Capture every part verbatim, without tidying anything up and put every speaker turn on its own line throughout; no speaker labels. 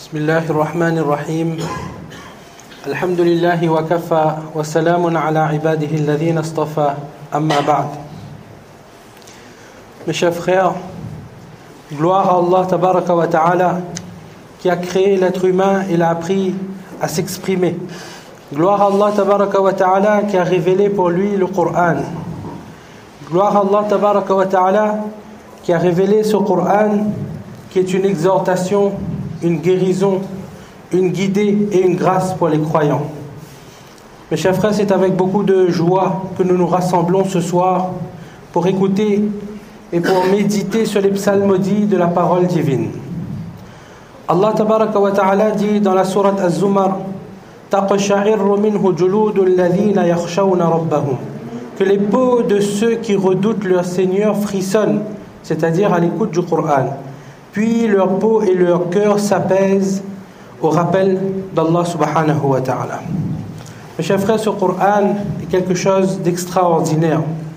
بسم الله الرحمن الرحيم الحمد لله وكفى وسلام على عباده الذين اصطفى أما بعد. Mes chers frères, gloire à Allah tabaraka wa ta'ala qui a créé l'être humain et l'a appris à s'exprimer. Gloire à Allah tabaraka wa ta'ala qui a révélé pour lui le Coran. Gloire à Allah tabaraka wa ta'ala qui a révélé ce Coran qui est une exhortation, une guérison, une guidée et une grâce pour les croyants. Mes chers frères, c'est avec beaucoup de joie que nous nous rassemblons ce soir pour écouter et pour méditer sur les psalmodies de la parole divine. Allah tabaraka wa ta'ala dit dans la sourate Az-Zumar taqsha'irru minhu juludul ladhina yakhshawna rabbahum, que les peaux de ceux qui redoutent leur Seigneur frissonnent, c'est-à-dire à l'écoute du Coran. Puis leur peau et leur cœur s'apaisent au rappel d'Allah subhanahu wa ta'ala. Mes chers frères, ce Coran est quelque chose d'extraordinaire.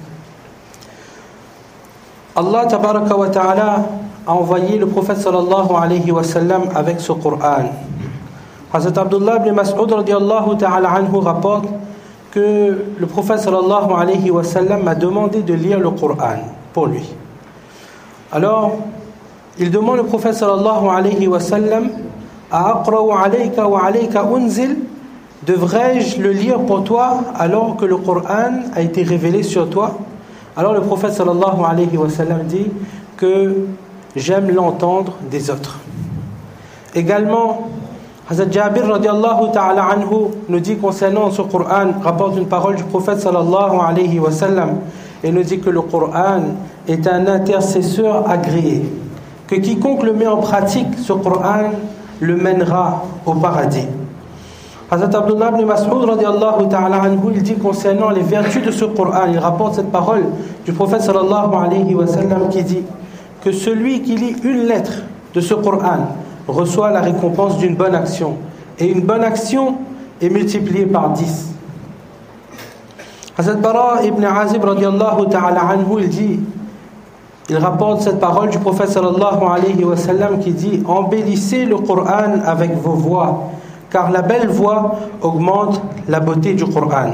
Allah tabaraka wa ta'ala a envoyé le prophète sallallahu alayhi wa sallam avec ce Coran. Hazrat Abdullah ibn Mas'ud radiyallahu ta'ala anhu rapporte que le prophète sallallahu alayhi wa sallam m'a demandé de lire le Coran pour lui. Alors, il demande au prophète sallallahu alayhi wa sallam aqra'u alayka wa alayka unzil, devrais-je le lire pour toi alors que le Coran a été révélé sur toi? Alors le prophète sallallahu alayhi wa sallam dit que j'aime l'entendre des autres. Également, Hazrat Jabir radiallahu ta'ala anhu nous dit concernant ce Coran, rapporte une parole du prophète sallallahu alayhi wa sallam et nous dit que le Coran est un intercesseur agréé, que quiconque le met en pratique, ce Coran le mènera au paradis. Hazrat Abdullah ibn Mas'ud radiallahu ta'ala anhu, il dit concernant les vertus de ce Coran, il rapporte cette parole du prophète sallallahu alayhi wa sallam qui dit que celui qui lit une lettre de ce Coran reçoit la récompense d'une bonne action, et une bonne action est multipliée par dix. Hazrat Bara ibn Azib radiallahu ta'ala anhu, il dit, il rapporte cette parole du prophète sallallahu alayhi wa sallam qui dit embellissez le Coran avec vos voix, car la belle voix augmente la beauté du Coran.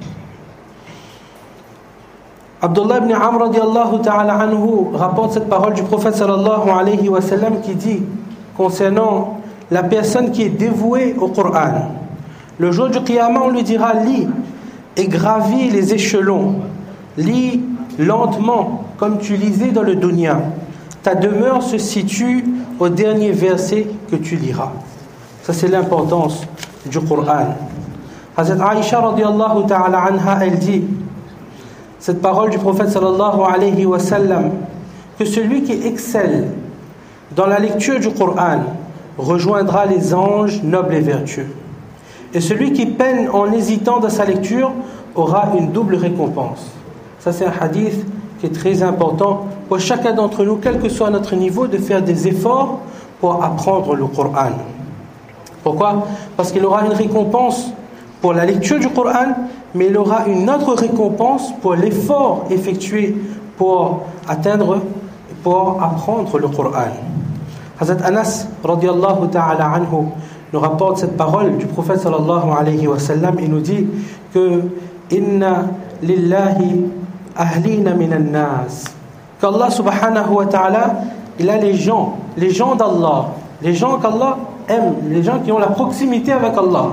Abdullah ibn Amr radiallahu ta'ala anhu rapporte cette parole du prophète sallallahu alayhi wa sallam qui dit concernant la personne qui est dévouée au Coran, le jour du Qiyamah on lui dira lis et gravis les échelons, lis lentement comme tu lisais dans le dunya, ta demeure se situe au dernier verset que tu liras. Ça c'est l'importance du Coran. Hazrat Aïcha radiallahu ta'ala anha, elle dit cette parole du prophète sallallahu alayhi wa sallam, que celui qui excelle dans la lecture du Coran rejoindra les anges nobles et vertueux, et celui qui peine en hésitant dans sa lecture aura une double récompense. Ça c'est un hadith qui est très important pour chacun d'entre nous, quel que soit notre niveau, de faire des efforts pour apprendre le Coran. Pourquoi? Parce qu'il aura une récompense pour la lecture du Coran, mais il aura une autre récompense pour l'effort effectué pour atteindre, pour apprendre le Coran. Hazrat Anas radiallahu ta'ala anhu nous rapporte cette parole du prophète sallallahu alayhi wa sallam. Il nous dit que inna lillahi ahlina minan nas, qu'Allah subhanahu wa ta'ala, il a les gens, les gens d'Allah, les gens qu'Allah aime, les gens qui ont la proximité avec Allah.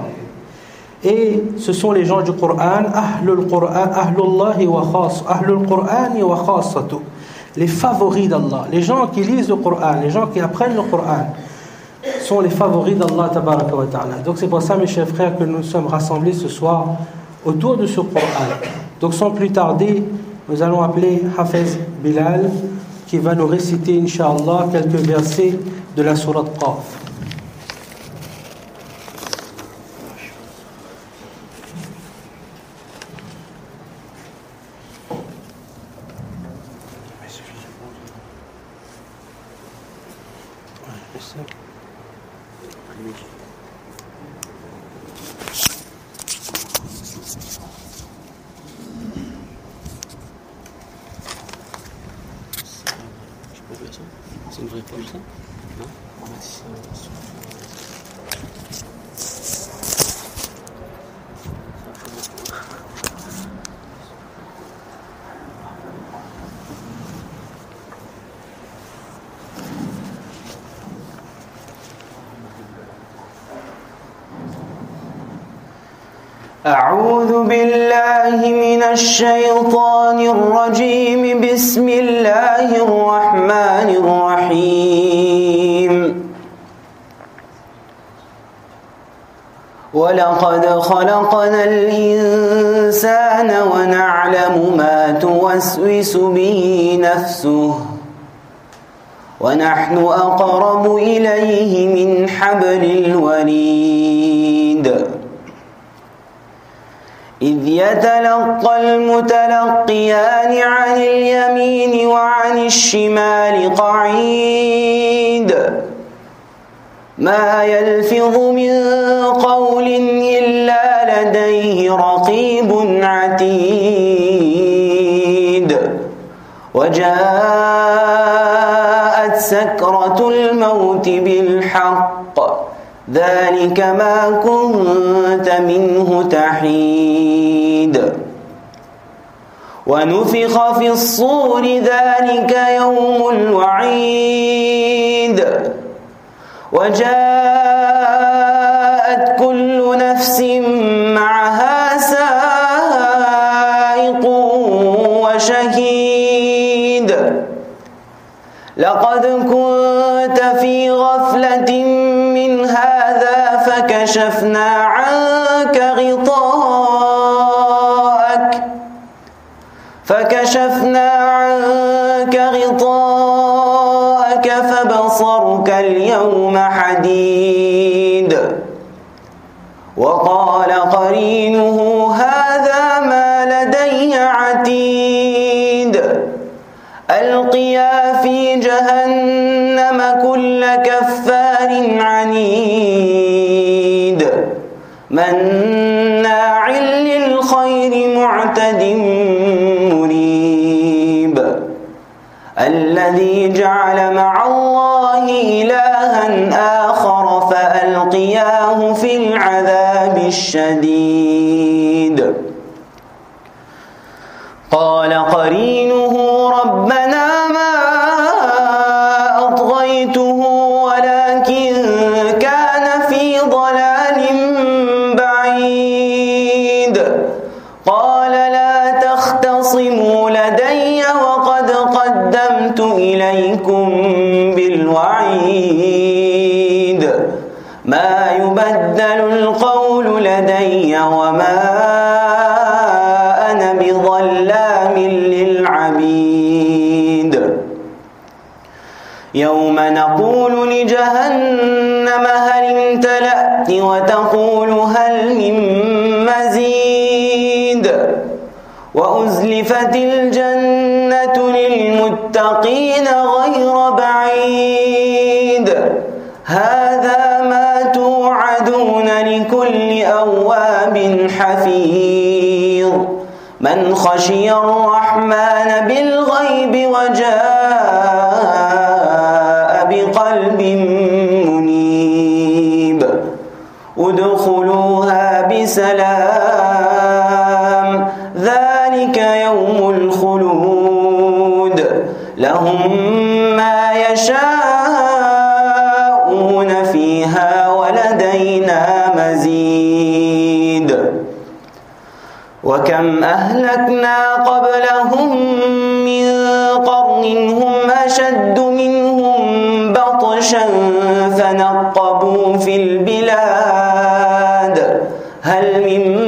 Et ce sont les gens du Coran, ahlul Qur'an, ahlullahi wa khas, ahlul Qur'ani wa khassatu, les favoris d'Allah, les gens qui lisent le Coran, les gens qui apprennent le Coran sont les favoris d'Allah tabaraka wa ta'ala. Donc c'est pour ça, mes chers frères, que nous sommes rassemblés ce soir autour de ce Coran. Donc sans plus tarder, nous allons appeler Hafez Bilal qui va nous réciter, Inch'Allah, quelques versets de la sourate Qaf.
C'est une vraie pomme ça? Non? أعوذ بالله من الشيطان الرجيم. بسم الله الرحمن الرحيم. ولقد خلقنا الإنسان ونعلم ما توسوس به نفسه ونحن أقرب إليه من حبل الوريد. إذ يتلقى المتلقيان عن اليمين وعن الشمال قعيد. ما يلفظ من قول إلا لديه رقيب عتيد. وجاءت سكرة الموت بالحق ذلك ما كنت منه تحيد. ونفخ في الصور ذلك يوم الوعيد. وجاءت كل نفس معها سائق وشهيد. لقد كنت في غفلة من هذا فكشفنا عنك غطاءك فكشفنا عنك غطاءك فبصرك اليوم حديد. وقال قرينه هذا ما لدي عتيد. ألقيا في جهنم كل كفار عنيد مناع للخير معتد مريب. الذي جعل مع الله إلها آخر فألقياه في العذاب الشديد. قال قرينه ربنا ما أطغيته ولكن كان في ضلال بعيد. قال لا تختصموا لدي وقد قدمت إليكم بالوعيد. ما يبدل القول لدي وما أنا بظلام للعبيد. يوم نقول لجهنم هل امتلأت وتقول هل من مزيد. وأزلفت الجنة للمتقين غير بعيد. هذا ما توعدون لكل أواب حفيظ من خشي الرحمن بالغيب وجاء بقلب منيب. ادخلوها بسلام ذلك يوم الخلود. لهم ما يشاءون فيها ولدينا مزيد. وكم أهلكنا قبلهم من قرن هم أشد منهم بطشا فنقبوا في البلاد هل من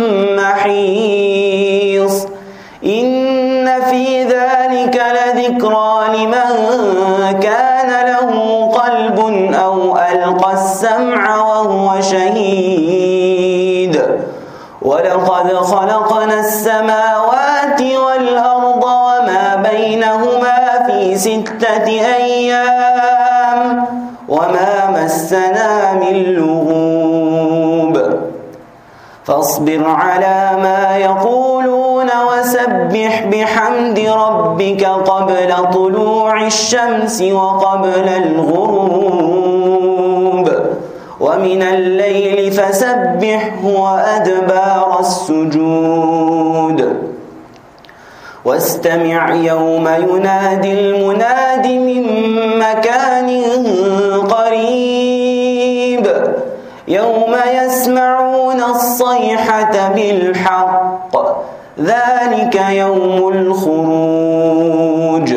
محيص. إن في ذلك لذكرى لمن كان له قلب أو ألقى السمع وهو شهيد. ولقد خلقنا السماوات والأرض وما بينهما في ستة أيام وما مسنا من لغوب. فاصبر على ما يقولون وسبح بحمد ربك قبل طلوع الشمس وقبل الغروب ومن ومن الليل فسبحه وأدبار السجود واستمع يوم ينادي المناد من مكان قريب يوم يسمعون الصيحة بالحق ذلك يوم الخروج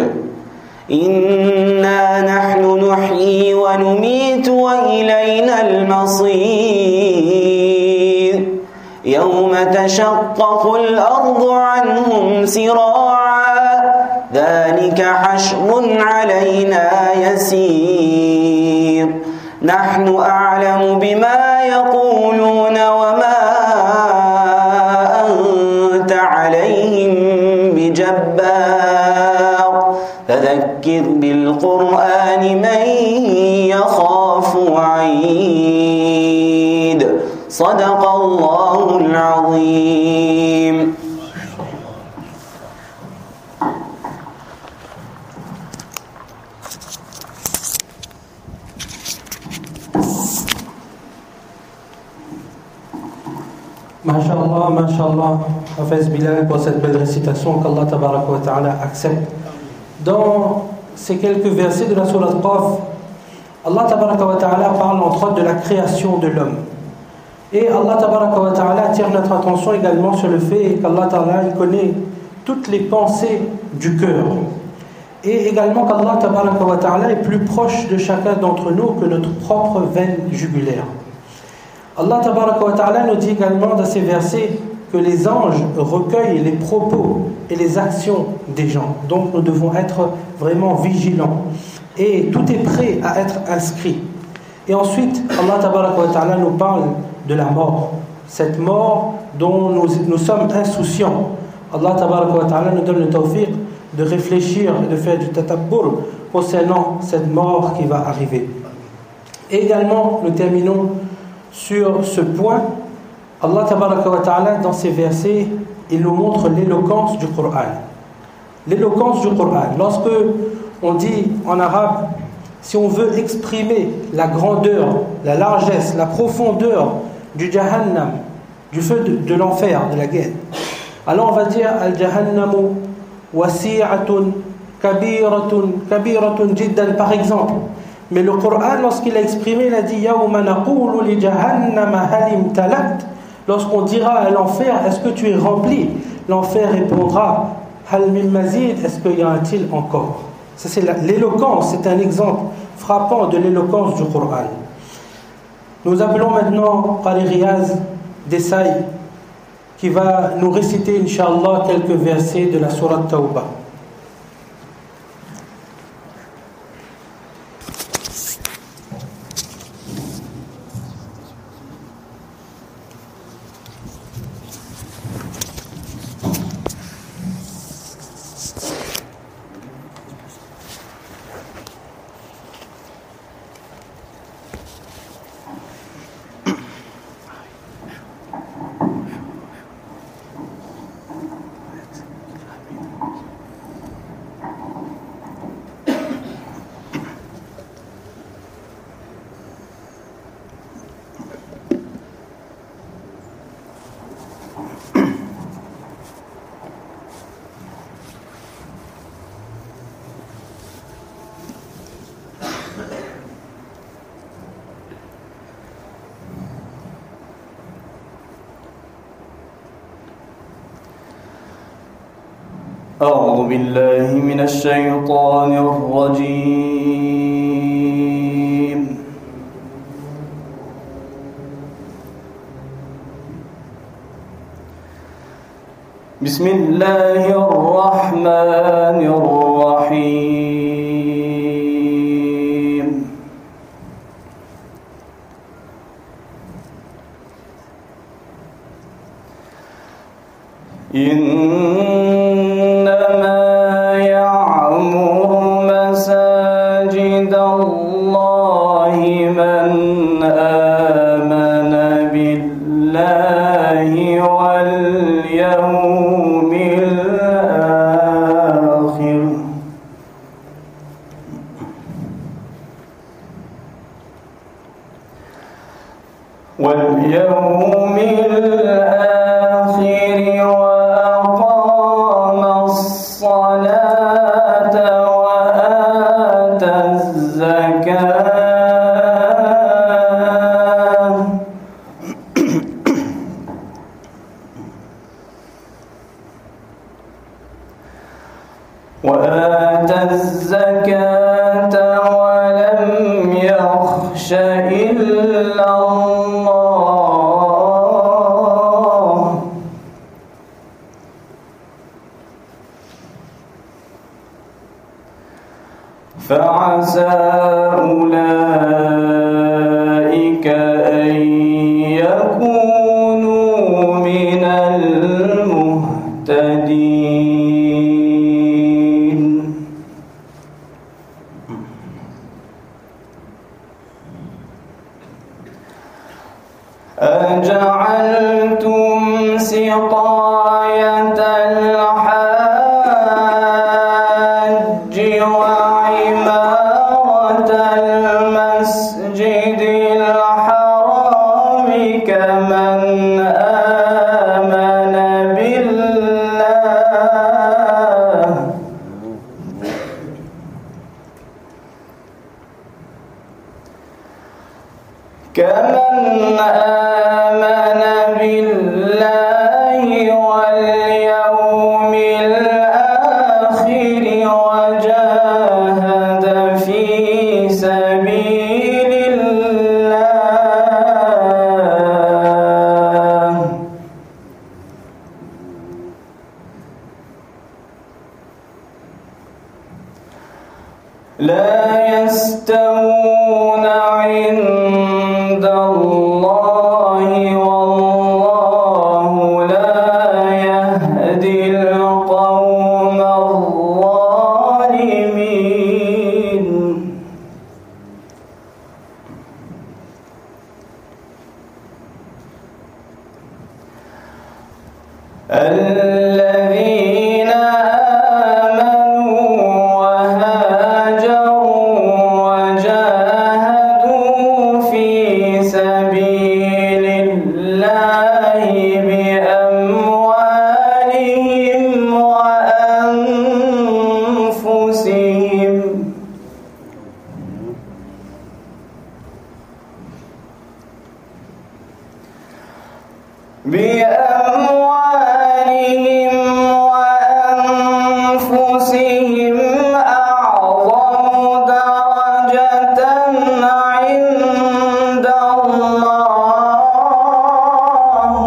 إنا نحن نحيي ونميت وإلينا المصير يوم تشقق الأرض عنهم سراعا ذلك حشر علينا يسير نحن أعلم بما يقولون وما أنت عليهم بجبار فذكر بالقرآن من يخاف وعيد صدق الله العظيم.
Masha'Allah, Masha'Allah, Hafiz Bilal pour cette belle récitation qu'Allah Tabaraka wa Ta'ala accepte. Dans ces quelques versets de la sourate Qaf, Allah Tabaraka wa Ta'ala parle entre autres de la création de l'homme. Et Allah Tabaraka wa Ta'ala attire notre attention également sur le fait qu'Allah Ta'ala il connaît toutes les pensées du cœur. Et également qu'Allah Tabaraka wa Ta'ala est plus proche de chacun d'entre nous que notre propre veine jugulaire. Allah Tabaraka wa Ta'ala nous dit également dans ces versets que les anges recueillent les propos et les actions des gens. Donc nous devons être vraiment vigilants. Et tout est prêt à être inscrit. Et ensuite, Allah Tabaraka wa Ta'ala nous parle de la mort. Cette mort dont nous, nous sommes insouciants. Allah Tabaraka wa Ta'ala nous donne le tawfiq de réfléchir et de faire du tatabbur concernant cette mort qui va arriver. Et également, nous terminons sur ce point. Allah Tabaraka wa Ta'ala, dans ces versets, il nous montre l'éloquence du Coran. L'éloquence du Coran. Lorsque on dit en arabe, si on veut exprimer la grandeur, la largesse, la profondeur du Jahannam, du feu de, de l'enfer, de la guerre, alors on va dire Al-Jahannamu wasi'atun kabiratun kabiratun jiddan, par exemple. Mais le Coran, lorsqu'il a exprimé, il a dit Yawma naqulu li jahannama hal imtalat. Lorsqu'on dira à l'enfer, est-ce que tu es rempli? L'enfer répondra Hal min mazid, est-ce qu'il y en a-t-il encore? Ça, c'est la, l'éloquence, c'est un exemple frappant de l'éloquence du Coran. Nous appelons maintenant Qari Riyaz Desai qui va nous réciter, Inch'Allah, quelques versets de la sourate Tawbah.
أعوذ بالله من الشيطان الرجيم بسم الله الرحمن الرحيم إنما يعمر مساجد الله من آمن بالله واليوم الآخر
واليوم الآخر وأقام الصلاة وآتى الزكاة وآتى الزكاة ولم يخش إلا الله فعسى أولئك أن يكونوا من المهتدين. أجعلتم سقاية الحاج وعمارة المسجد الحرام كمن آمن بالله كمن آمن بالله واليوم الآخر وجاهد في سبيل الله لا يستوون عند الله والله لا يهدي القوم الظالمين. الذين آمنوا وهاجروا وجاهدوا في سبيل الله بأموالهم وأنفسهم بأموالهم وأنفسهم أعظم درجة عند الله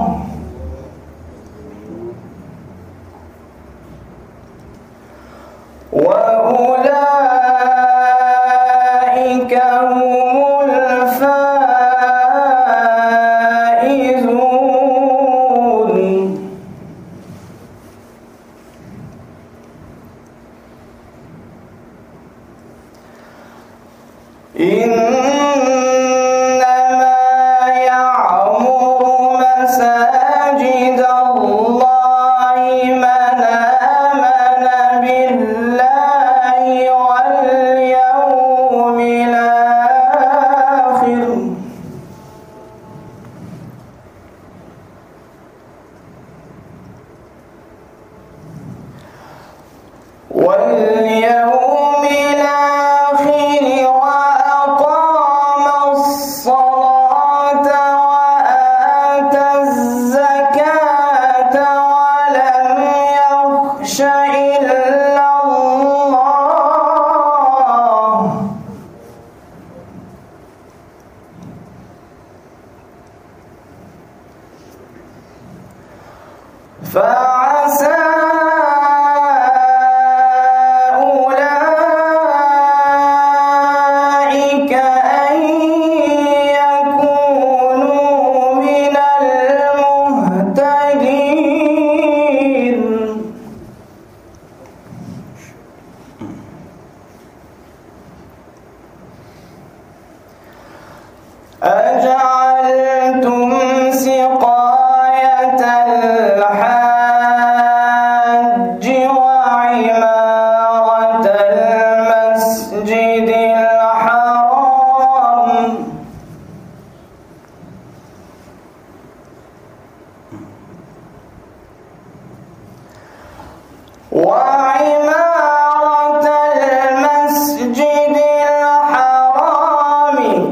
وأولئك هم الفائزون. إنما يعمر مساجد الله من آمن بالله واليوم الآخر واليوم الآخر وأقام الصلاة وآتى الزكاة ولم يخش إلا الله فعسى أولئك أن يكونوا من المهتدين. أجعلتم سقاية الحاج وعمارة المسجد الحرام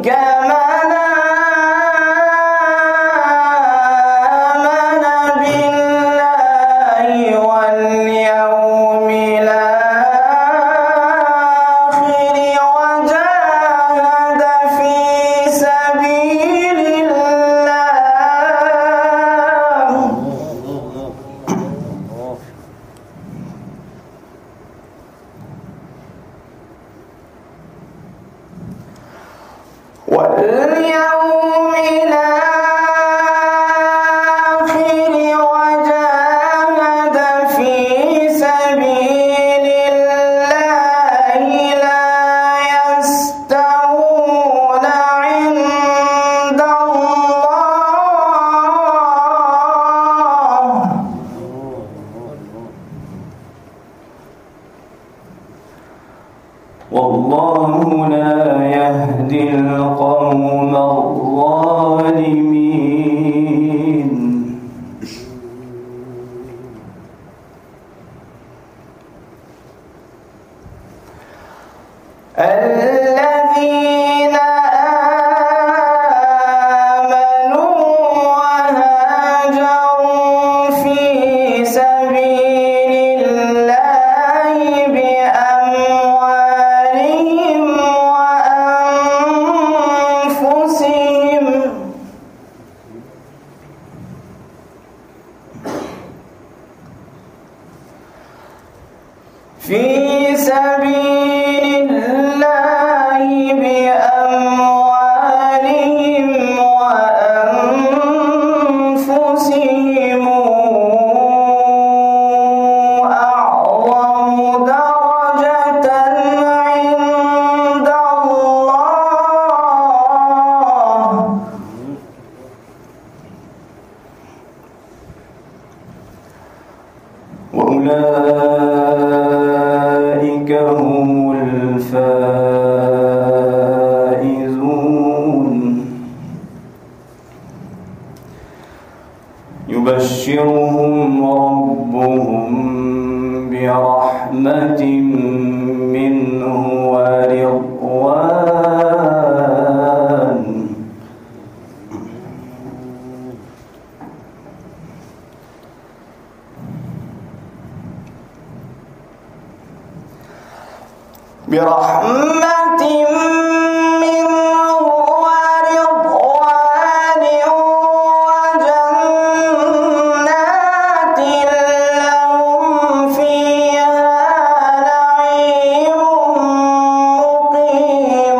والله لا يهدي القوم الظالمين. الذين آمنوا وهاجروا في سبيل الله بأموالهم وأنفسهم في سبيل الله بأموالهم وأنفسهم أعظم درجة عند الله وأولئك هم الفائزون. يبشرهم ربهم برحمة منه ورضوان برحمة منه ورضوان وجنات لهم فيها نعيم مقيم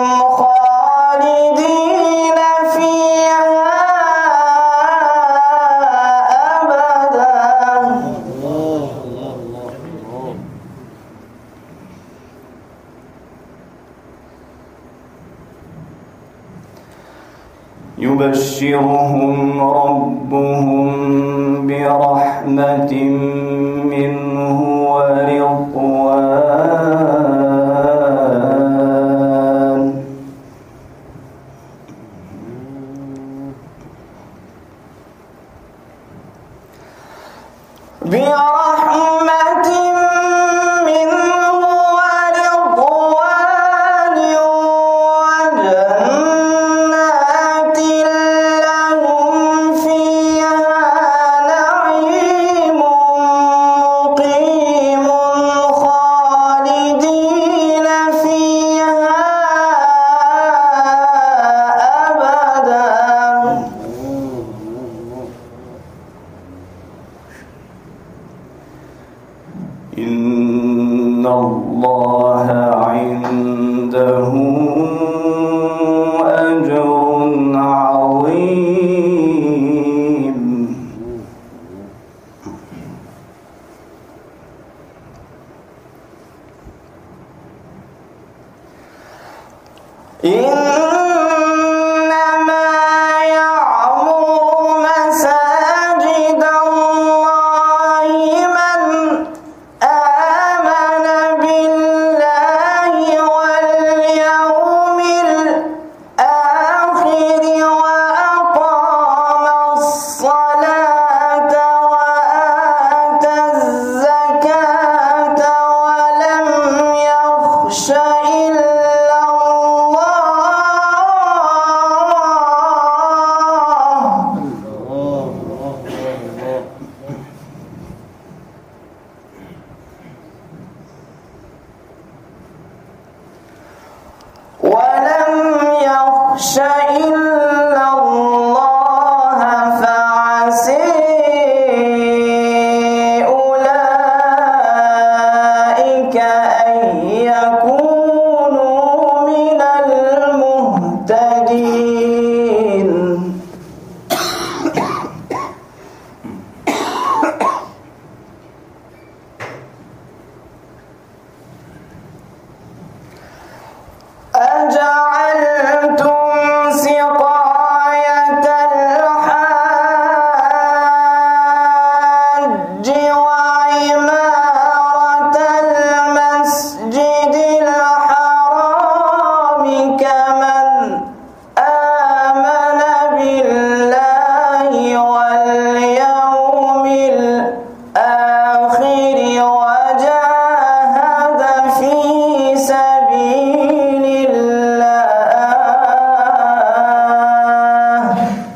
خالدين فيها أبدا. يبشرهم ربهم برحمة منه ورضوان برحمة منه ورضوان وجنات لهم فيها نعيم مقيم خالدين فيها أبدا. يخش إلا الله فعسى أولئك أن يكونوا من المهتدين. أجعلتم سقاية الحاج وعمارة المسجد الحرام كمن آمن بالله واليوم الآخر وجاهد في سبيل الله.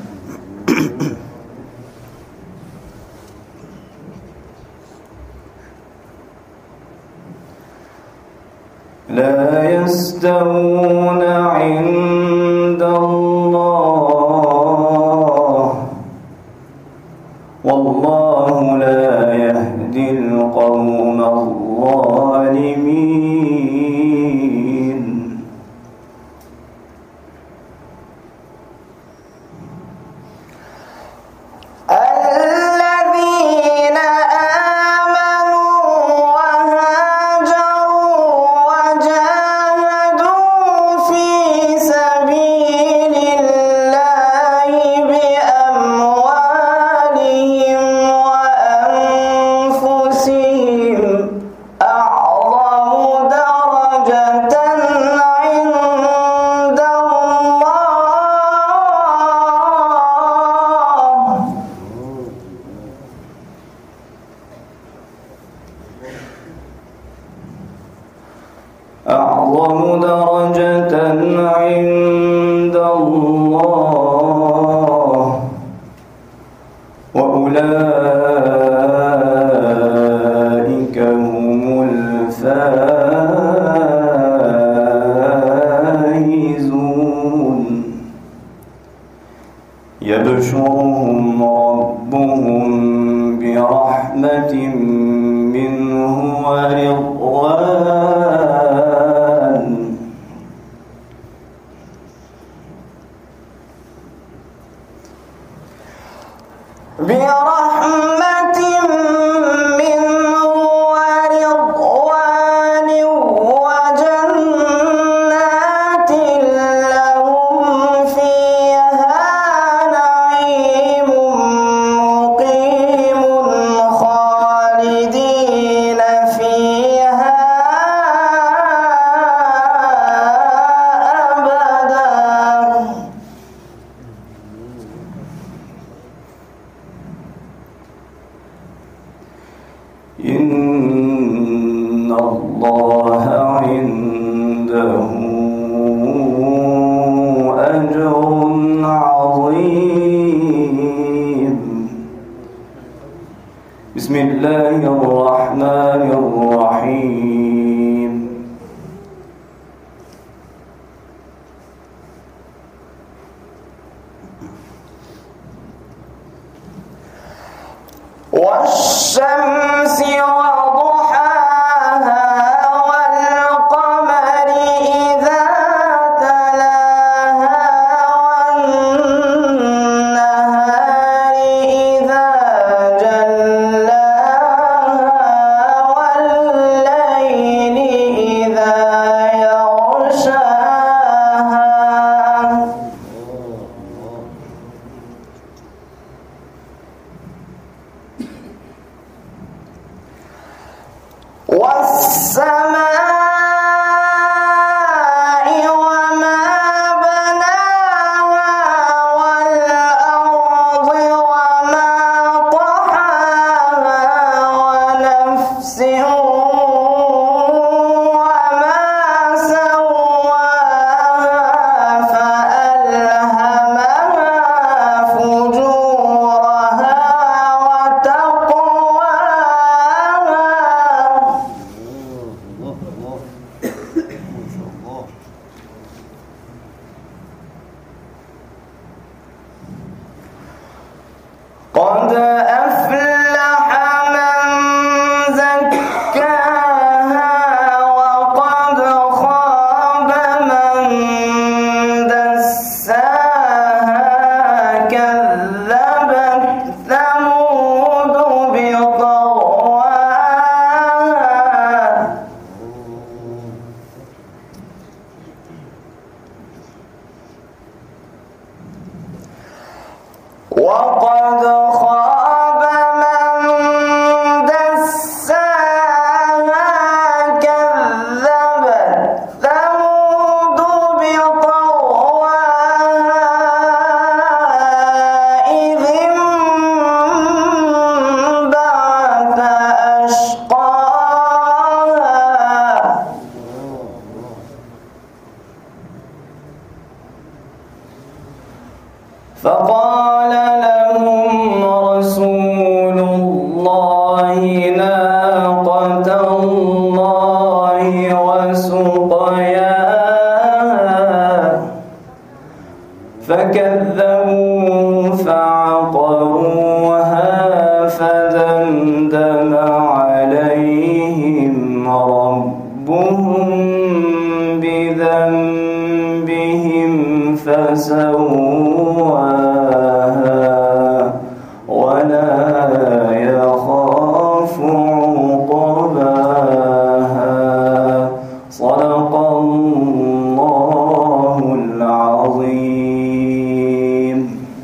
لا يستوون عند الله والله لا يهدي القوم الظالمين. الذين آمنوا وهاجروا وجاهدوا في سبيل الله بأموالهم وأنفسهم أعظم درجة عند الله. أعظم درجة عند الله وأولئك هم الفائزون. يبشرهم ربهم برحمة منه ورضوان. برحمة منه ورضوان وجنات لهم فيها نعيم مقيم خالدين فيها أبدا. إن الله عنده أجر عظيم. بسم الله الرحمن الرحيم. والشمس وضحاها والقمر إذا تلاها والنهار إذا جلاها والليل إذا يغشاها. وقد خاب من دساها كذبت ثمود بطغواها إذ انبعث أشقاها فقال لهم رسول الله ناقة الله وسقياها فكذبوه فعقروها فدمدم عليهم ربهم بذنبهم فسواها ولا يخاف عقباها صدق الله العظيم.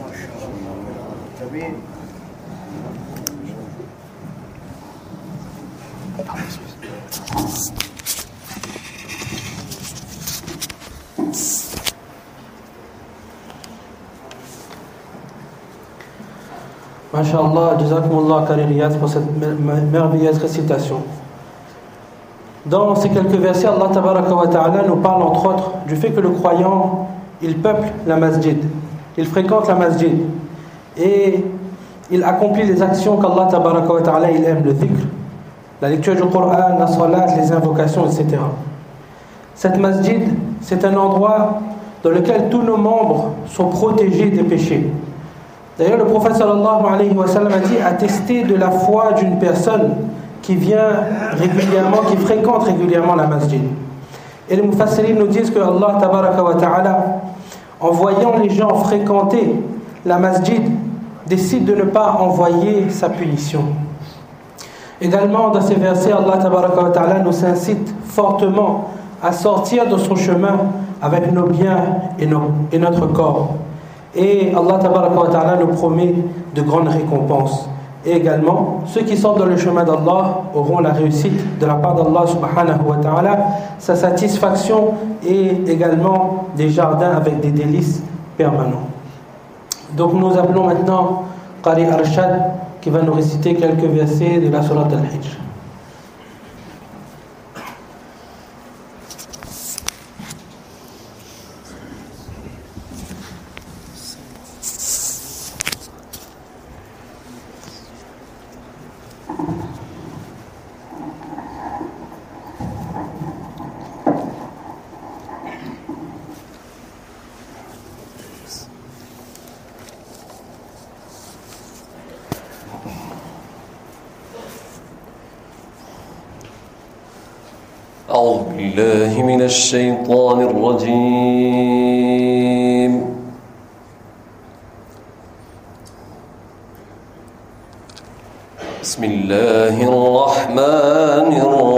Masha'Allah, Jazakumullah Khairiyat pour cette merveilleuse récitation. Dans ces quelques versets, Allah Tabaraka wa Ta'ala nous parle entre autres du fait que le croyant, il peuple la masjid, il fréquente la masjid et il accomplit les actions qu'Allah Tabaraka wa Ta'ala il aime, le dhikr, la lecture du Coran, la salat, les invocations, et cetera. Cette masjid, c'est un endroit dans lequel tous nos membres sont protégés des péchés. D'ailleurs, le prophète sallallahu alayhi wa sallam a dit attester de la foi d'une personne qui vient régulièrement, qui fréquente régulièrement la masjid. Et les mufassirin nous disent que Allah tabaraka wa ta'ala, en voyant les gens fréquenter la masjid, décide de ne pas envoyer sa punition. Également, dans ces versets, Allah tabaraka wa ta'ala nous incite fortement à sortir de son chemin avec nos biens et, nos, et notre corps. Et Allah tabaraka wa ta'ala nous promet de grandes récompenses. Et également, ceux qui sont dans le chemin d'Allah auront la réussite de la part d'Allah subhanahu wa ta'ala, sa satisfaction et également des jardins avec des délices permanents. Donc nous appelons maintenant Qari Arshad qui va nous réciter quelques versets de la Sourate Al-Hijr.
أعوذ بالله من الشيطان الرجيم بسم الله الرحمن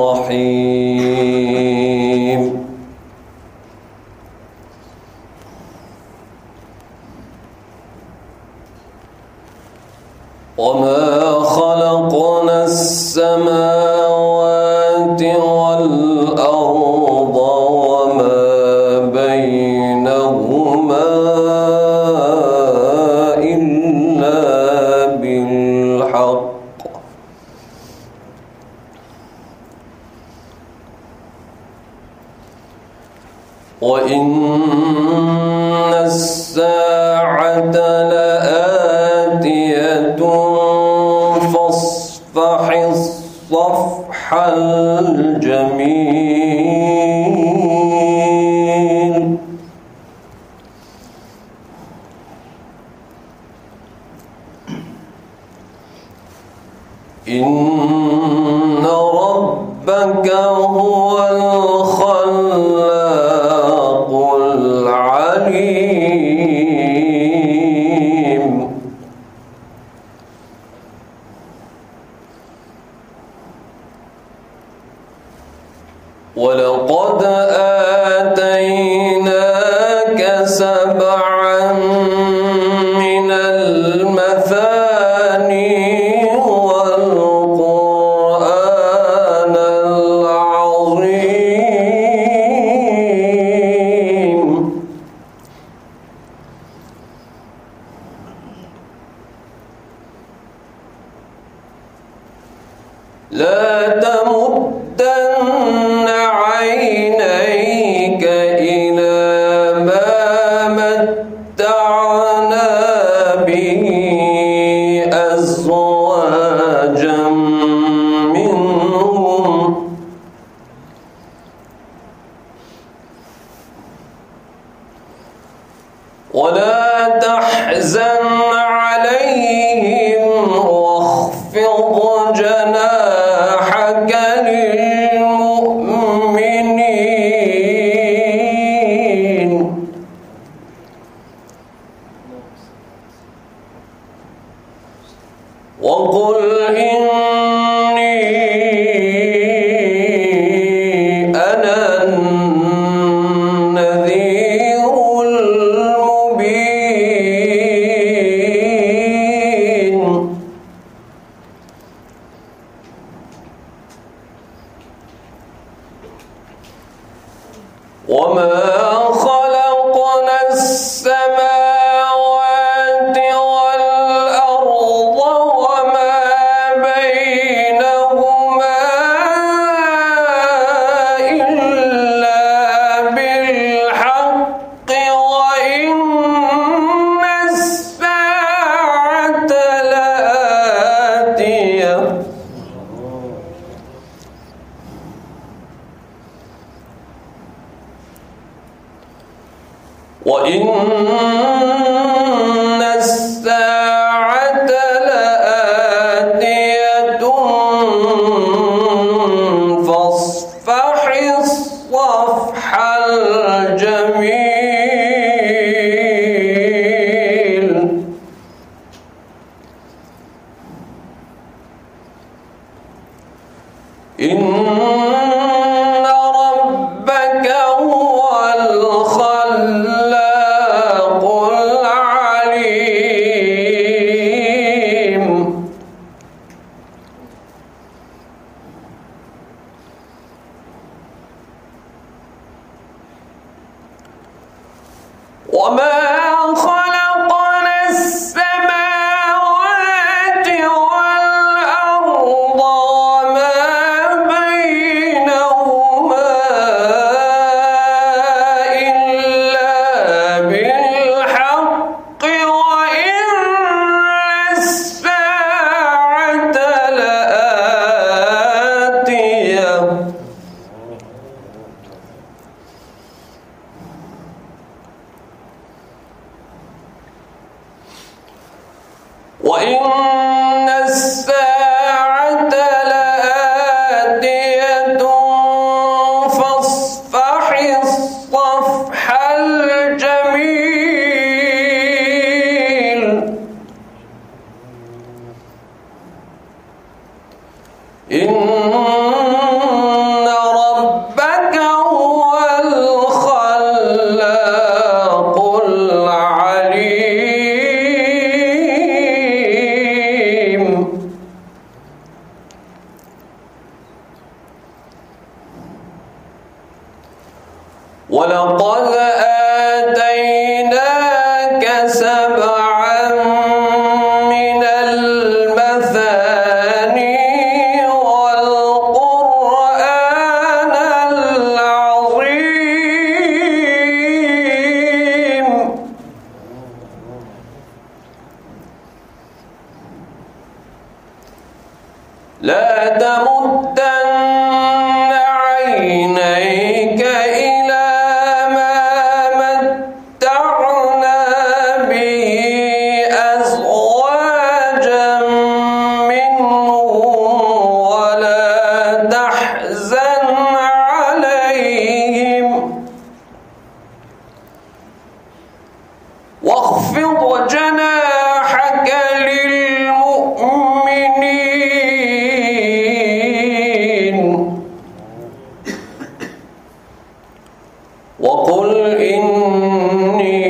الرحيم وما خلقنا السماوات والأرض وما بينهما إلا بالحق وإن الساعة لآتية فاصفح الصفح الجميل إن ربك هو الخلاق العليم ولقد آتيناك سبعا من المثاني لا تمدن عينيك إلى ما متعنا به أزواجا منهم ولا تحزن عليهم واخفض جناحك للمؤمنين وقل إني أنا النذير المبين وما خلقنا السماوات والأرض وما بينهما إلا بالحق وإن الساعة لآتية وإن الساعة لآتية فاصفح الصفح الجميل إن ربك هو الخلاق العليم وما خلقنا السماوات والأرض وما بينهما إلا بالحق وإن الساعة لآتية وإن الساعة لآتية فاصفح الصفح الجميل إن ربك هو الخلاق العليم ولقد آتيناك سبعا من المثاني والقرآن العظيم لا تمدن عينيك إلى ما متعنا به أزواجا منهم ولا تحزن عليهم واخفض جناحك للمؤمنين وقل إني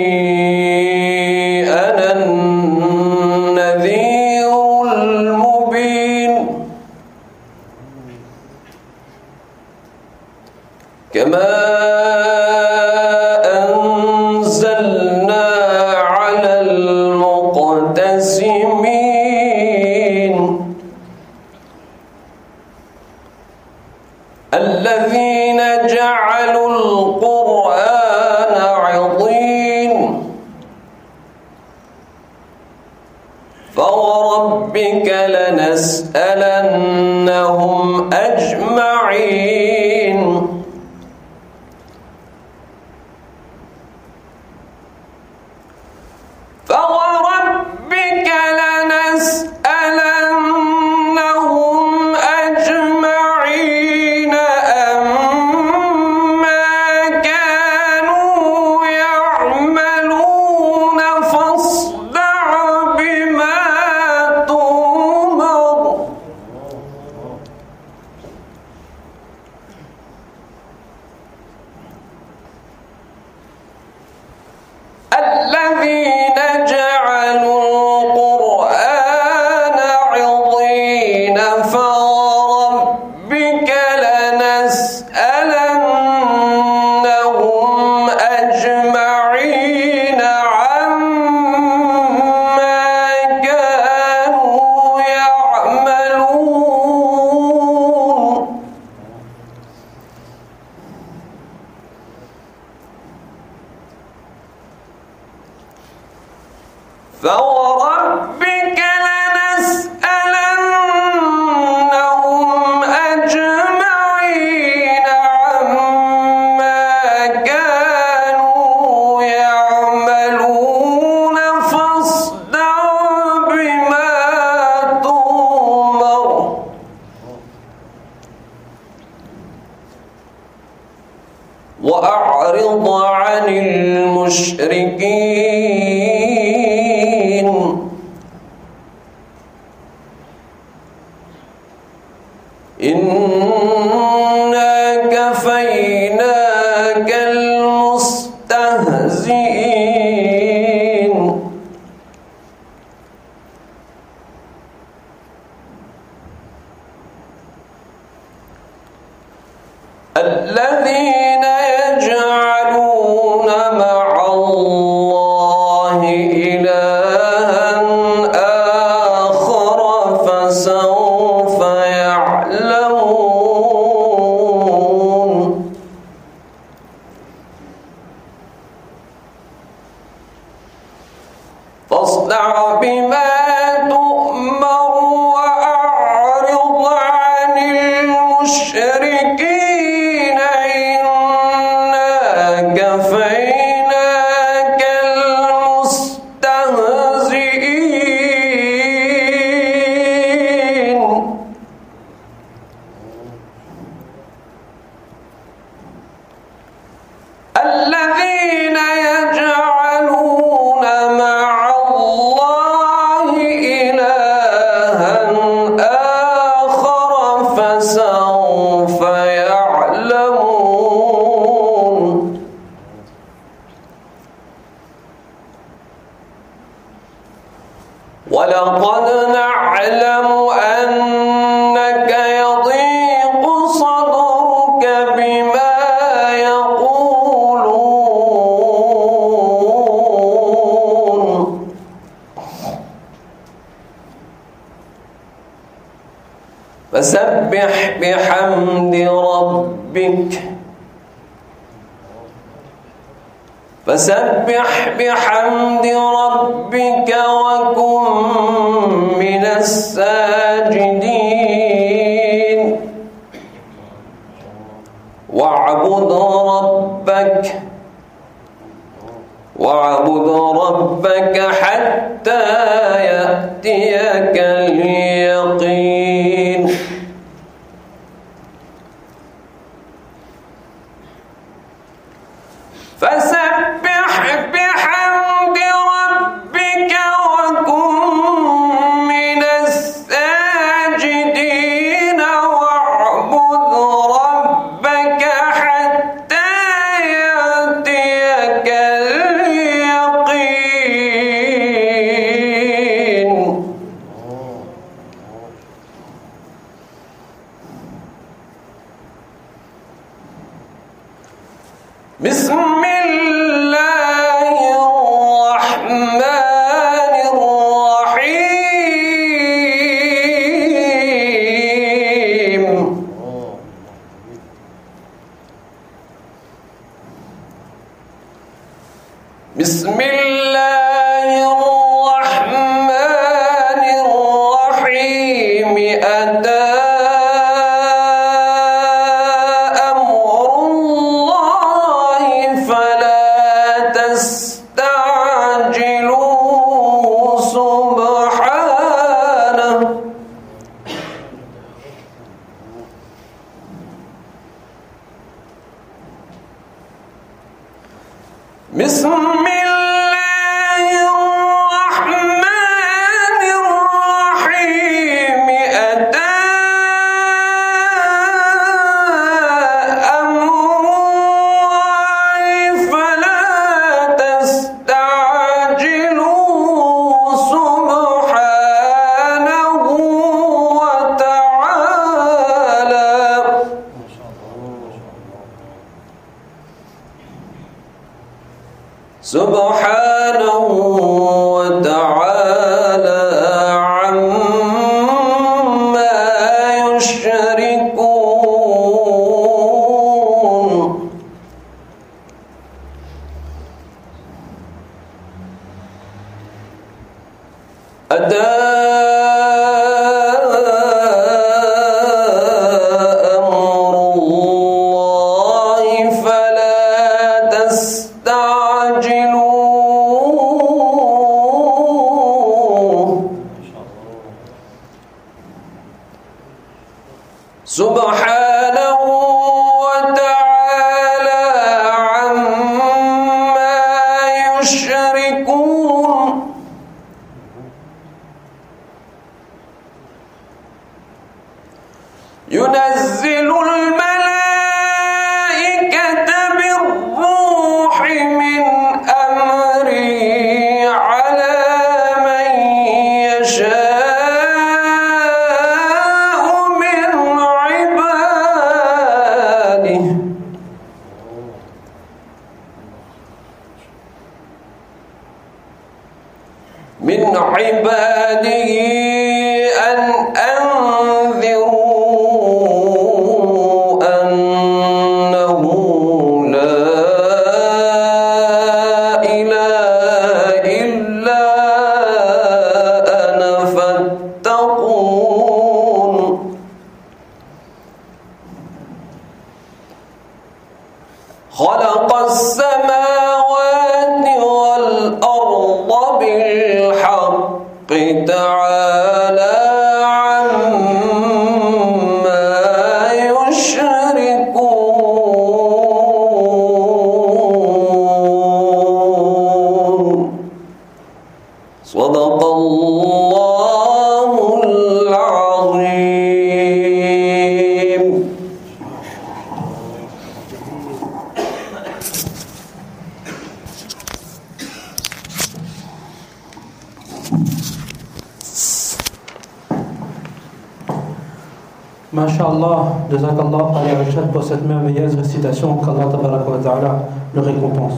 أنا النذير المبين كما أنزلنا على المقتسمين فوربك لنسألنهم أجمعين فوربك لنسألنهم أجمعين أما كانوا يعملون فاصدع بما تؤمر الذين جعلوا القرآن عضين فوربك لنسألنهم أجمعين عما كانوا يعملون فوربك لنسألنهم أجمعين عما كانوا يعملون فاصدع بما تؤمر وأعرض عن المشركين إنا كفيناك المستهزئين الذين يجعلون مع الله إلها آخر فسوف يعلمون فاصدع بما تؤمر وأعرض عن المشركين إنا كفيناك المستهزئين الذين يجعلون مع الله إلها آخر فسوف يعلمون ولقد نعلم أنك يضيق صدرك بما يقولون فسبح بحمد ربك فسبح بحمد ربك وكن من الساجدين واعبد ربك واعبد ربك حتى يأتيك اليقين فسبح بحمد ربك وكن من الساجدين واعبد ربك حتى يأتيك اليقين بسم الله الرحمن الرحيم بسم الله الرحمن سبحانه وتعالى عما يشركون أتى سبحانه وتعالى عما يشركون ينزل الملائكة بالروح من أمره على من يشاء من عباده من عباده أن أنذروا أنه لا إله إلا أنا فاتقون خلق السماوات والأرض بالحق تعالى عما يشركون صدق الله العظيم.
Masha'Allah, Jazakallah, Ali Rachad pour cette merveilleuse récitation qu'Allah Tabaraka wa Ta'ala le récompense.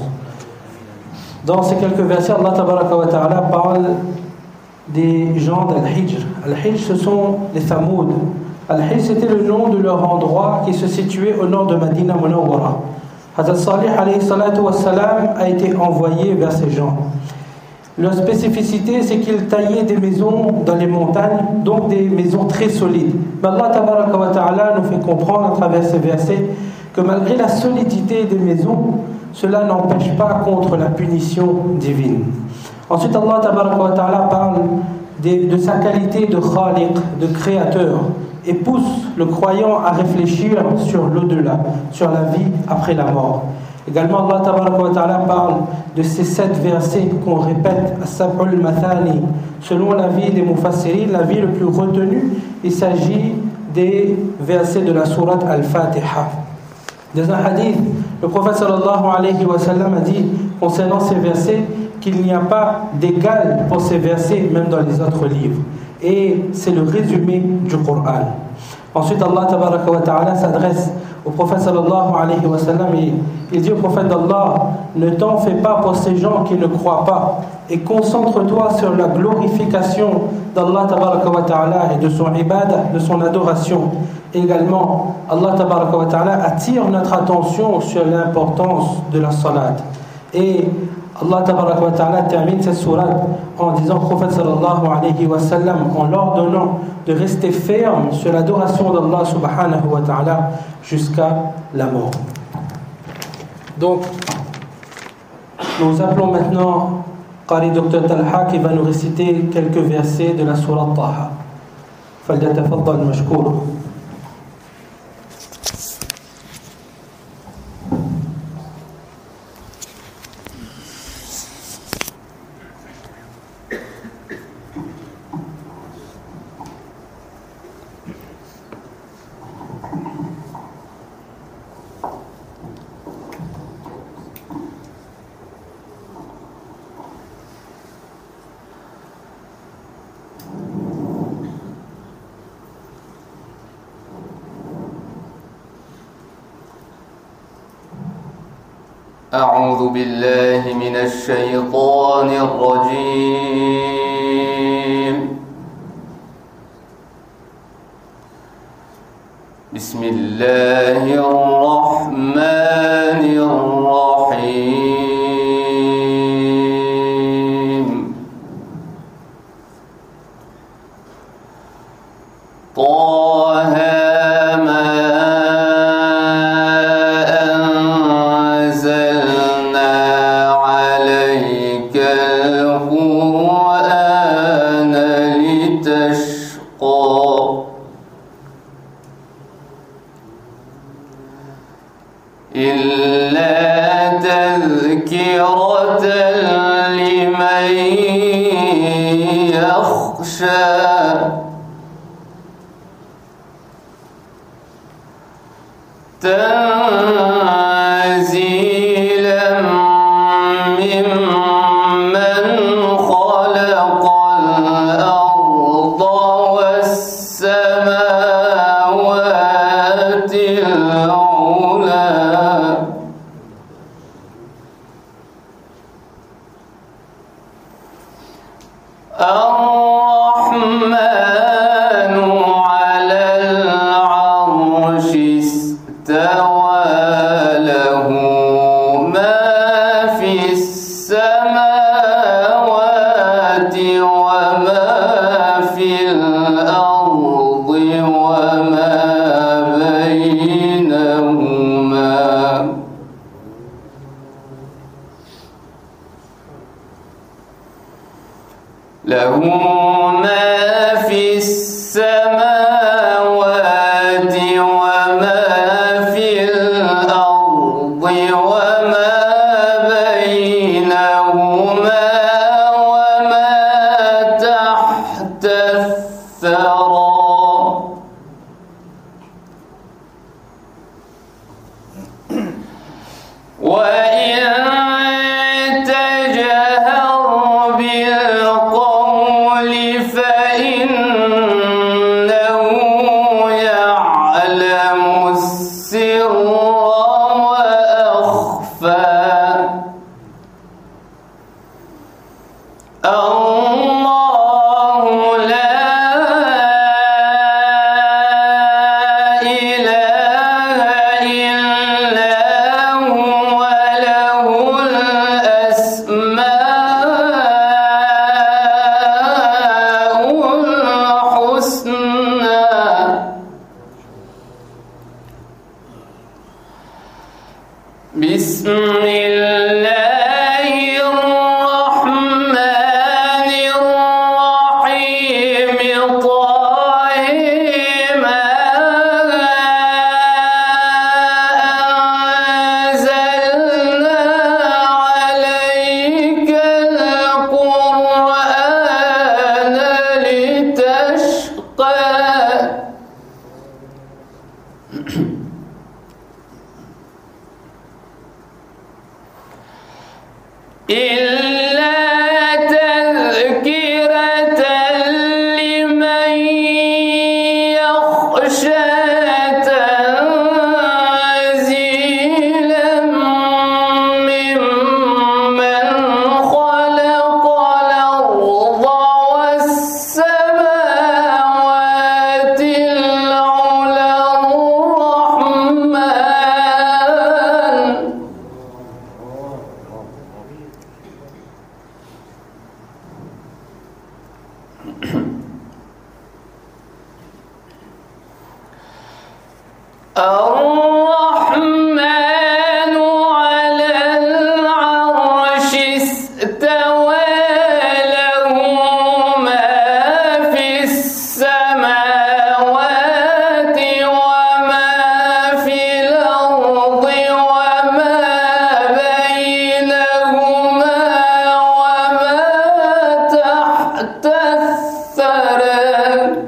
Dans ces quelques versets, Allah Tabaraka wa Ta'ala parle des gens d'Al-Hijr. Al-Hijr, ce sont les Thamoud. Al-Hijr, c'était le nom de leur endroit qui se situait au nord de Madina Munawwara. Hazrat Salih alayhi salatu wa salam a été envoyé vers ces gens. Leur spécificité, c'est qu'ils taillaient des maisons dans les montagnes, donc des maisons très solides. Mais Allah Tabaraka wa Ta'ala nous fait comprendre à travers ces versets que malgré la solidité des maisons, cela n'empêche pas contre la punition divine. Ensuite, Allah Tabaraka wa Ta'ala parle de, de sa qualité de khaliq, de créateur, et pousse le croyant à réfléchir sur l'au-delà, sur la vie après la mort. Également, Allah Tabaraka wa Ta'ala parle de ces sept versets qu'on répète, As-Sab'ul Mathani. Selon l'avis des Mufassirin, l'avis le plus retenu, il s'agit des versets de la sourate Al-Fatiha. Dans un hadith, le prophète sallallahu alayhi wa sallam a dit concernant ces versets qu'il n'y a pas d'égal pour ces versets, même dans les autres livres. Et c'est le résumé du Coran. Ensuite, Allah Tabaraka wa Ta'ala s'adresse au prophète sallallahu alayhi wa sallam et il dit au prophète d'Allah: ne t'en fais pas pour ces gens qui ne croient pas et concentre-toi sur la glorification d'Allah Tabaraka wa Ta'ala et de son ibadah, de son adoration. Également, Allah Tabaraka wa Ta'ala attire notre attention sur l'importance de la salat. Et Allah Tabaraka wa Ta'ala termine cette sourate en disant au prophète sallallahu alayhi wa sallam, en l'ordonnant de rester ferme sur l'adoration d'Allah subhanahu wa ta'ala jusqu'à la mort. Donc, nous appelons maintenant Qari Docteur Talha qui va nous réciter quelques versets de la sourate Taha. فليتفضل مشكورا.
أعوذ بالله من الشيطان الرجيم. بسم الله الرحمن الرحيم. طه ما أنزلنا عليك القرآن لتشقى إلا تذكرة لمن يخشى تنزيلا ممن خلق الأرض والسماوات العلى الرحمن على العرش استوى له ما في السماوات وما في الأرض وما بينهما له ما في السماوات وما في الأرض وما بينهما وما تحت الثرى وإن تجهر بالقول فإنه يعلم السر وأخفى الله لا إله إلا هو له الأسماء الحسنى بسم الله الرحمن الرحيم طه ما أنزلنا عليك القرآن لتشقى إلا تذكرة لمن يخشى تنزيلا ممن خلق الأرض والسماوات العلى الرحمن الرحمن على العرش استوى له ما في السماوات وما في الأرض وما بينهما وما تحت الثرى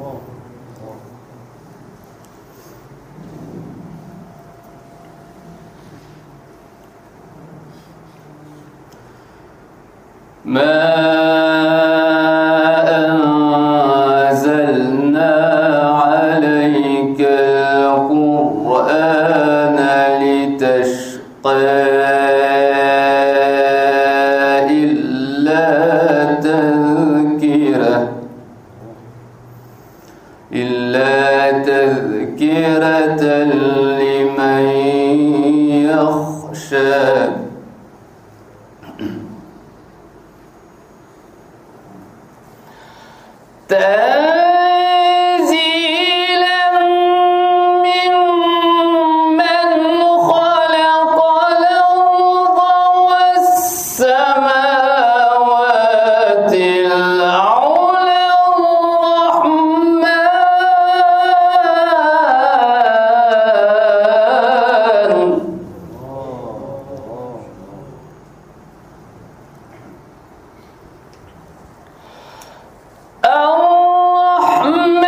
ما أنزلنا عليك القرآن لتشقى تنزيلا ممن خلق الأرض والسماوات العلى الرحمن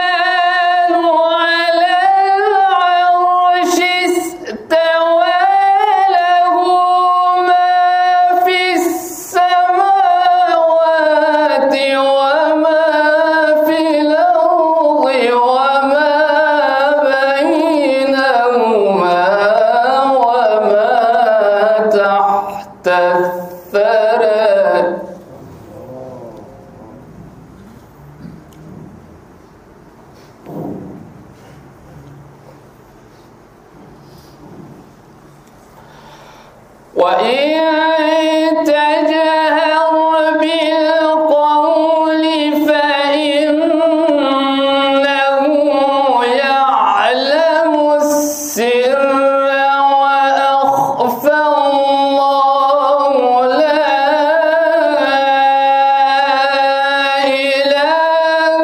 وإن تجهر بالقول فإنه يعلم السر وأخفى الله لا إله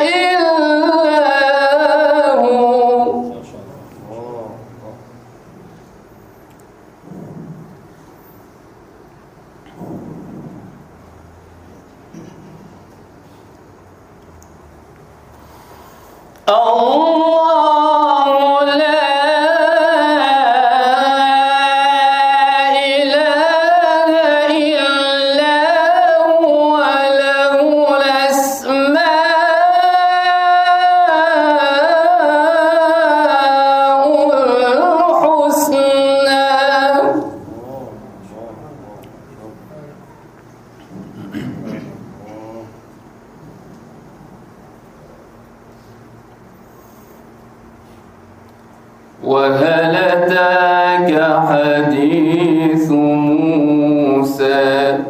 إلا هو. الله لا إله إلا هو له الأسماء الحسنى. وهل أتاك حديث موسى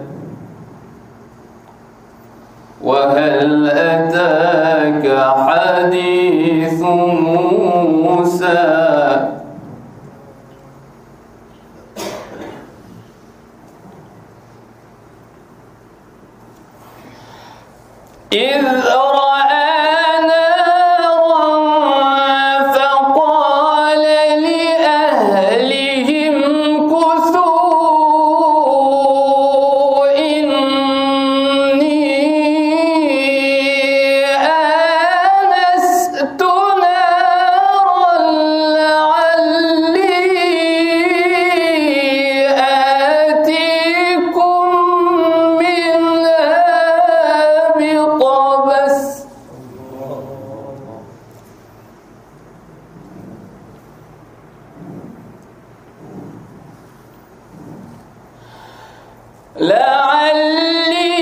وهل أتاك حديث موسى إذ رأى لعلي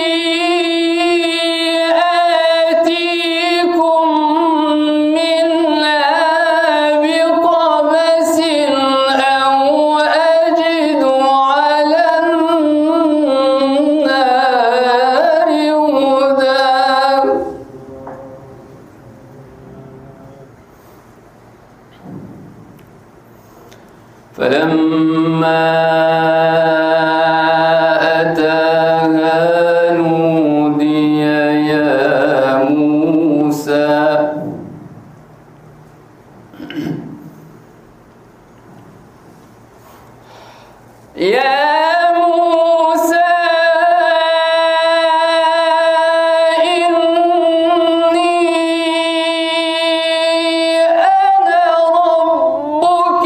آتيكم منها بقبس أو أجد على النار هدى. فلما يا موسى إني أنا ربك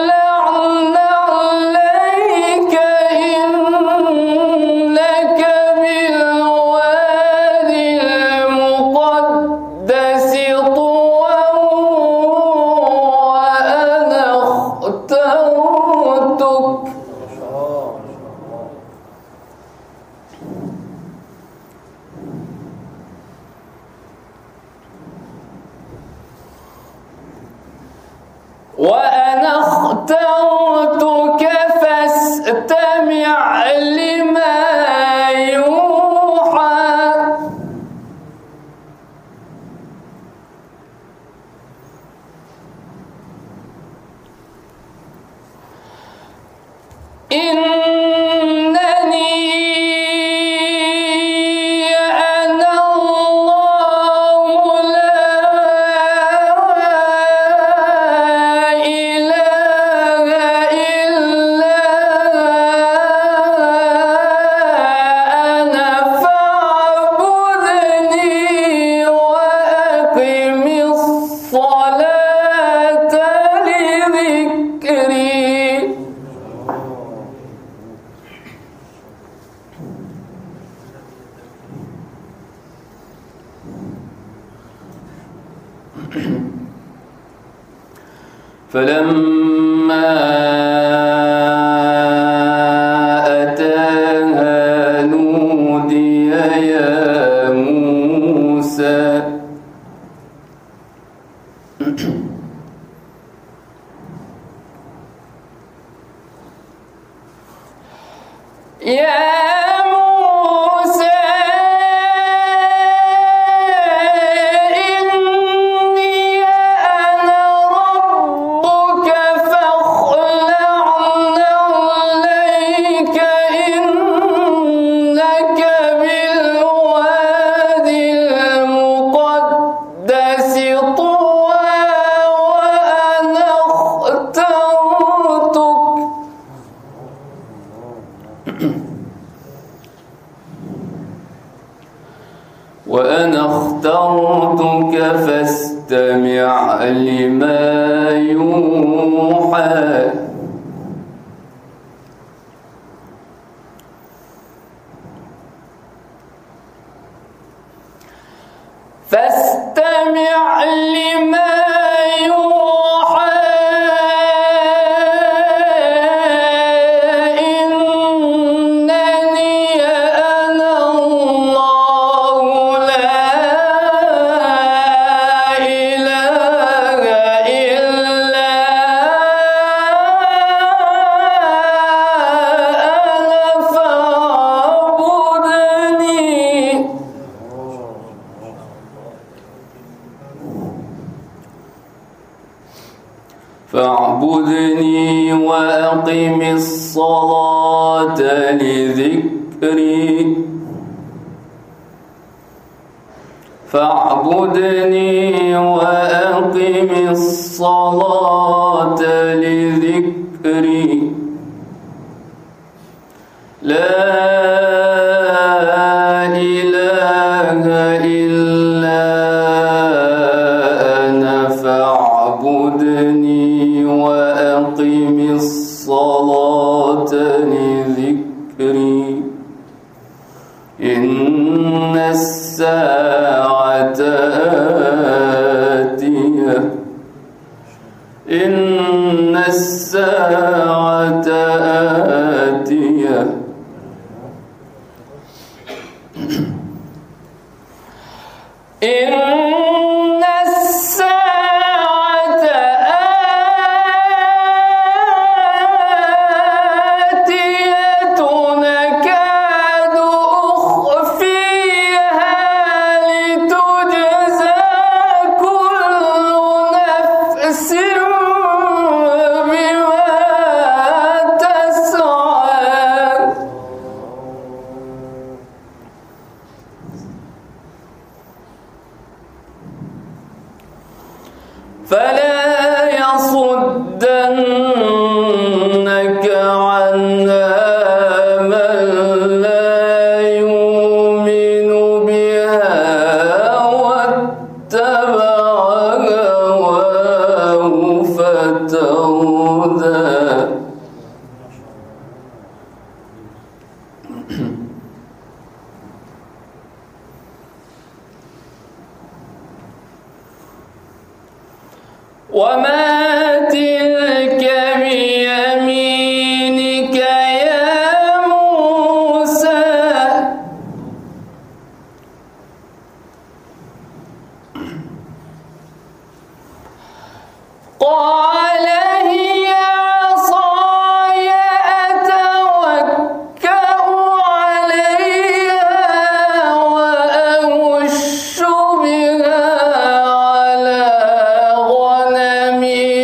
فاخلع نعليك إنك فلما أتاها نودي يا موسى يا وأنا اخترتك فاستمع لما يوحى فاستمع لما يوحى إنني أنا الله لا إله إلا أنا فاعبدني فاعبدني وأقم الصلاة لذكري فاعبدني وأقم الصلاة لذكري لا إله إلا أنا فاعبدني وأقم الصلاة لذكري إن الساعة آتية إن الساعة آتية إن الساعة آتية نكاد أخفيها لتجزى كل نفس بما تسعى فلا يصدنك عنها من لا يؤمن بها واتبع هواه فتردى وما تلك بيمينك يا موسى قال هي عصاي أتوكأ عليها وأهش بها على غنمي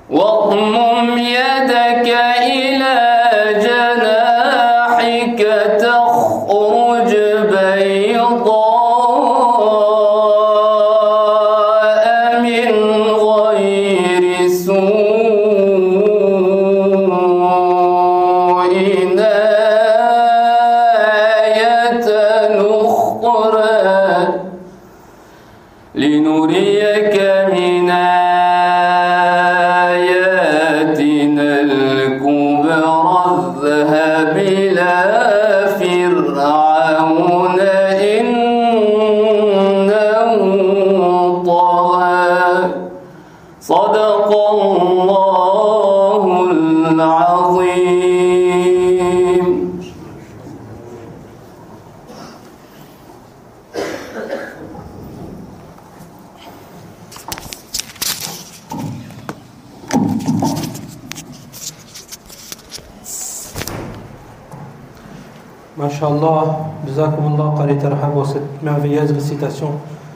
واضمم يدك إلى جناحك تخرج بيضاء من غير سوء آية أخرى لنريك من آياتنا الكبرى اذهب إلى فرعون إنه طغى صدق الله العظيم.
Masha'Allah, Jazakumullah qali tarhab pour cette merveilleuse récitation.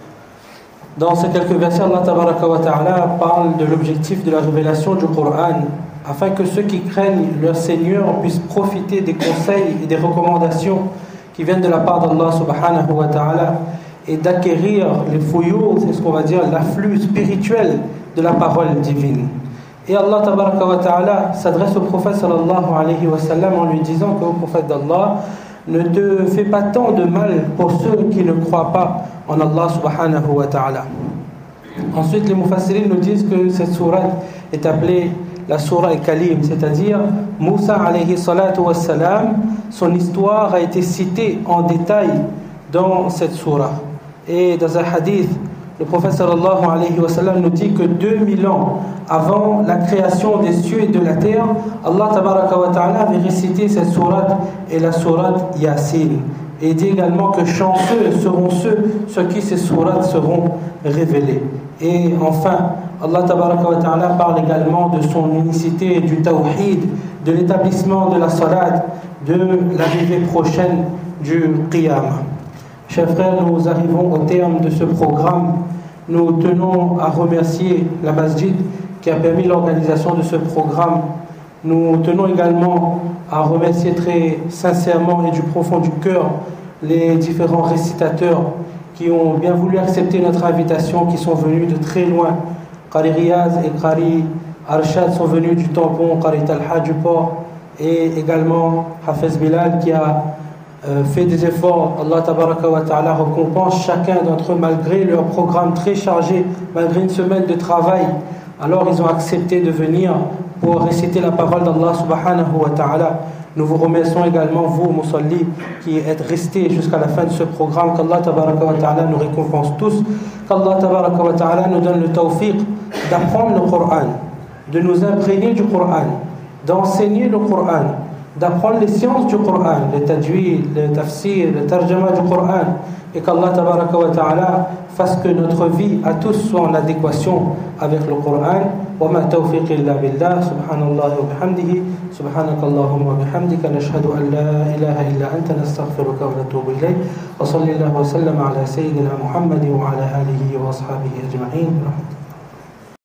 Dans ces quelques versets, Allah Tabaraka wa Ta'ala parle de l'objectif de la révélation du Coran afin que ceux qui craignent leur Seigneur puissent profiter des conseils et des recommandations qui viennent de la part d'Allah Subhanahu wa Ta'ala et d'acquérir les fouillots, c'est ce qu'on va dire, l'afflux spirituel de la parole divine. Et Allah Tabaraka wa Ta'ala s'adresse au prophète sallallahu alayhi wa sallam en lui disant que, ô prophète d'Allah, ne te fais pas tant de mal pour ceux qui ne croient pas en Allah subhanahu wa ta'ala. Ensuite, les mufassirin nous disent que cette sourate est appelée la sourate al-Kalim, c'est-à-dire Moussa alayhi salatu wa salam, son histoire a été citée en détail dans cette sourate. Et dans un hadith, le prophète sallallahu alayhi wa sallam nous dit que deux mille ans avant la création des cieux et de la terre, Allah tabaraka wa ta'ala avait récité cette sourate et la sourate Yasin. Et il dit également que chanceux seront ceux sur qui ces sourates seront révélées. Et enfin, Allah tabaraka wa ta'ala parle également de son unicité, du tawhid, de l'établissement de la salat, de l'arrivée prochaine du qiyamah. Chers frères, nous arrivons au terme de ce programme. Nous tenons à remercier la Masjid qui a permis l'organisation de ce programme. Nous tenons également à remercier très sincèrement et du profond du cœur les différents récitateurs qui ont bien voulu accepter notre invitation, qui sont venus de très loin. Qari Riyaz et Qari Arshad sont venus du tampon, Qari Talha du port, et également Hafez Bilal qui a euh, fait des efforts. Allah Tabaraka wa Ta'ala récompense chacun d'entre eux malgré leur programme très chargé, malgré une semaine de travail. Alors ils ont accepté de venir pour réciter la parole d'Allah subhanahu wa ta'ala. Nous vous remercions également, vous, Musalli, qui êtes restés jusqu'à la fin de ce programme. Qu'Allah tabaraka wa ta'ala nous récompense tous. Qu'Allah tabaraka wa ta'ala nous donne le tawfiq d'apprendre le Coran, de nous imprégner du Coran, d'enseigner le Coran, d'apprendre les sciences du Coran, le tajwid, le tafsir, le tarjama du Coran. Et qu'Allah tabaraka wa ta'ala fasse que notre vie à tous soit en adéquation avec le Coran. Wa ma tawfiq illa billah. Subhanallah wa bihamdihi. Subhanakallahumma wa bihamdika. Nashhadu an la ilaha illa anta nastaghfiruka wa natubu ilayk. Wa sallallahu wa sallam ala sayyidina Muhammadin wa ala alihi wa ashabihi ajma'in.